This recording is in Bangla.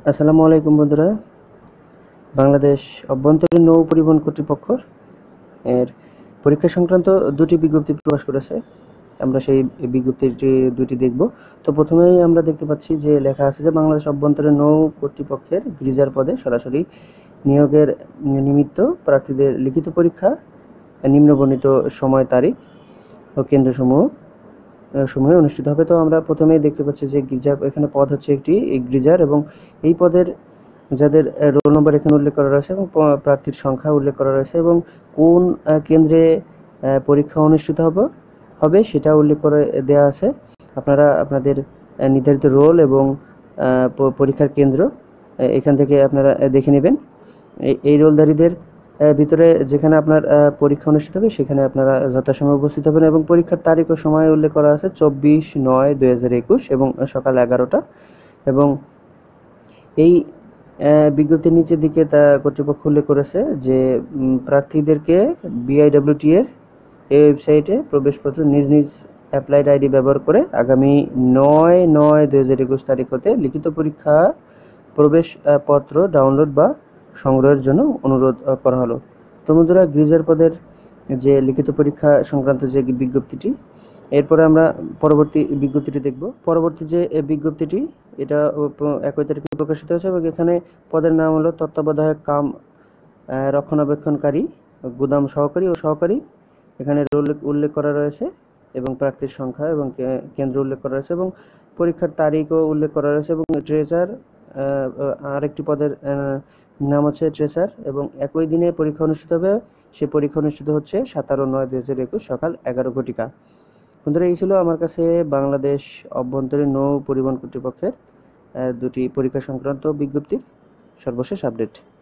আসসালামু আলাইকুম বন্ধুরা। বাংলাদেশ অভ্যন্তরীণ নৌ পরিবহন কর্তৃপক্ষ এর পরীক্ষা সংক্রান্ত দুটি বিজ্ঞপ্তি প্রকাশ করেছে। আমরা সেই বিজ্ঞপ্তিটি দুটি দেখব। তো প্রথমেই আমরা দেখতে পাচ্ছি যে লেখা আছে যে বাংলাদেশ অভ্যন্তরীণ নৌ কর্তৃপক্ষের গ্রিজার পদে সরাসরি নিয়োগের নিমিত্ত প্রার্থীদের লিখিত পরীক্ষা নিম্নবর্ণিত সময়, তারিখ ও কেন্দ্রসমূহে অনুষ্ঠিত হবে। তো আমরা প্রথমেই দেখতে পাচ্ছি যে গ্রিজার, এখানে পদ হচ্ছে একটি গ্রিজার, এবং এই পদের যাদের রোল নম্বর এখানে উল্লেখ করা রয়েছে এবং প্রার্থীর সংখ্যা উল্লেখ করা রয়েছে, এবং কোন কেন্দ্রে পরীক্ষা অনুষ্ঠিত হবে সেটা উল্লেখ করে দেওয়া আছে। আপনারা আপনাদের নির্ধারিত রোল এবং পরীক্ষার কেন্দ্র এখান থেকে আপনারা দেখে নেবেন। এই রোলধারীদের ভিতরে যেখানে আপনার পরীক্ষা অনুষ্ঠিত হবে সেখানে আপনারা যথাসময়ে উপস্থিত হবেন, এবং পরীক্ষার তারিখ ও সময় উল্লেখ করা আছে 24/9/2021 এবং সকাল 11টা। এবং এই বিজ্ঞপ্তির নিচের দিকে তা কর্তৃপক্ষ উল্লেখ করেছে যে প্রার্থীদেরকে BIWTA এর এই ওয়েবসাইটে প্রবেশপত্র নিজ নিজ অ্যাপ্লাইড আইডি ব্যবহার করে আগামী 9/9/2021 তারিখ হতে লিখিত পরীক্ষা প্রবেশপত্র ডাউনলোড বা সংগ্রহের জন্য অনুরোধ করা হলো। তো বন্ধুরা, গ্রিজার পদের যে লিখিত পরীক্ষা সংক্রান্ত যে বিজ্ঞপ্তিটি, এরপরে আমরা পরবর্তী বিজ্ঞপ্তিটি দেখব। পরবর্তী যে বিজ্ঞপ্তিটি, এটা 1 তারিখে প্রকাশিত হয়েছে, এবং এখানে পদের নাম হলো তত্ত্বাবধায়ক কাম রক্ষণাবেক্ষণকারী, গুদাম সহকারী ও সহকারী। এখানে রোল উল্লেখ করা রয়েছে এবং প্রার্থীর সংখ্যা এবং কেন্দ্র উল্লেখ করা রয়েছে, এবং পরীক্ষার তারিখও উল্লেখ করা রয়েছে, এবং ট্রেজার আরেকটি পদের নাম হচ্ছে ট্রেজার, এবং একই দিনে পরীক্ষা অনুষ্ঠিত হবে। সে পরীক্ষা অনুষ্ঠিত হচ্ছে 17/9/2021 সকাল 11 ঘটিকা। বন্ধুরা, এই ছিল আমার কাছে বাংলাদেশ অভ্যন্তরীণ নৌ পরিবহন কর্তৃপক্ষের দুটি পরীক্ষা সংক্রান্ত বিজ্ঞপ্তির সর্বশেষ আপডেট।